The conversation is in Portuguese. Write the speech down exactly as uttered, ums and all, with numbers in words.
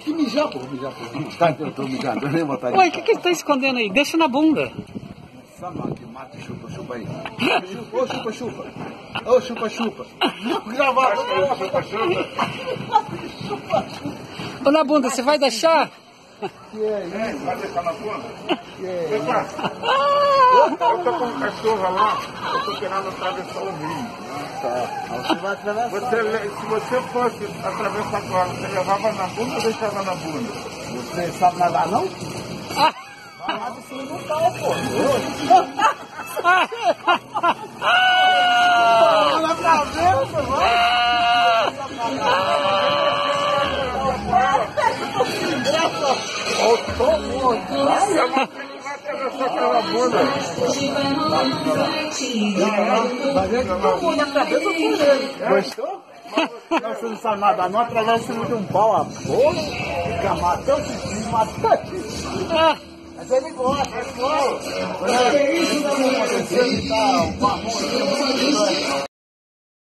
Que mijar, pô, mijar, pô. Tá, eu tô mijando, eu nem botar aí. Ué, o que que ele tá escondendo aí? Deixa na bunda. Só não, que mata e chupa, chupa aí. Ô, chupa, chupa. Ô, chupa, chupa. Gravado, chupa, chupa. Ô, na bunda, você vai deixar? Que é isso? É, vai deixar na bunda? Que é Vem isso? cá. Eu tô com um cachorro lá, eu tô querendo atravessar o rio. Tá, você vai atravessar. Você, le- se você fosse atravessar com ela, você levava na bunda ou deixava na bunda? Você sabe nadar, não? Ah, Ah, você não tá, pô. Olha pra ver, Você não vai atravessar pela bunda. Gostou? Não, você não sabe nadar, não atravessa de um pau a boca, fica matando o xixi, matando. ah. Mas ele gosta, ele gosta. Quando ele tá, o marrom,